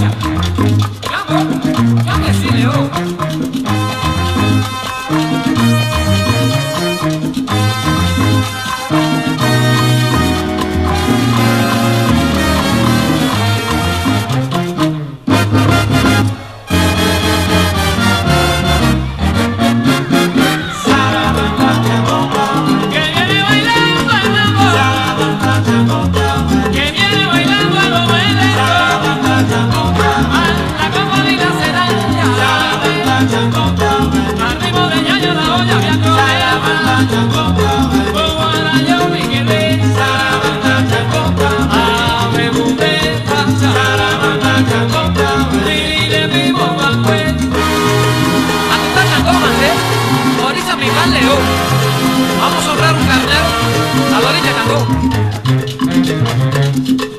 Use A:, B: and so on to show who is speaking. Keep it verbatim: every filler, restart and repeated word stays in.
A: guacha. Vamos, vamos a decirle, oh. Arriba de ñaña la olla había vamos a honrar un carnero a la orilla de Cangó.